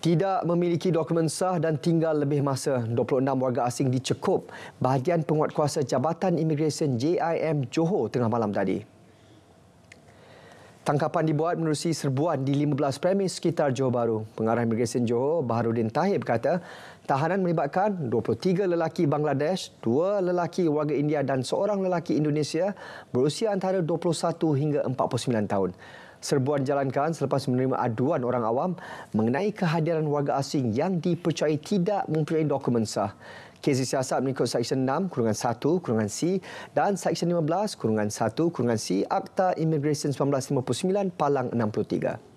Tidak memiliki dokumen sah dan tinggal lebih masa, 26 warga asing dicekup bahagian penguatkuasa Jabatan Imigresen JIM Johor tengah malam tadi. Tangkapan dibuat menerusi serbuan di 15 premis sekitar Johor Bahru. Pengarah Imigresen Johor, Baharudin Tahir berkata, tahanan melibatkan 23 lelaki Bangladesh, 2 lelaki warga India dan seorang lelaki Indonesia berusia antara 21 hingga 49 tahun. Serbuan dijalankan selepas menerima aduan orang awam mengenai kehadiran warga asing yang dipercayai tidak mempunyai dokumen sah. Kes disiasat mengikut Seksyen 6-1-C dan Seksyen 15-1-C Akta Imigresen 1959 Palang 63.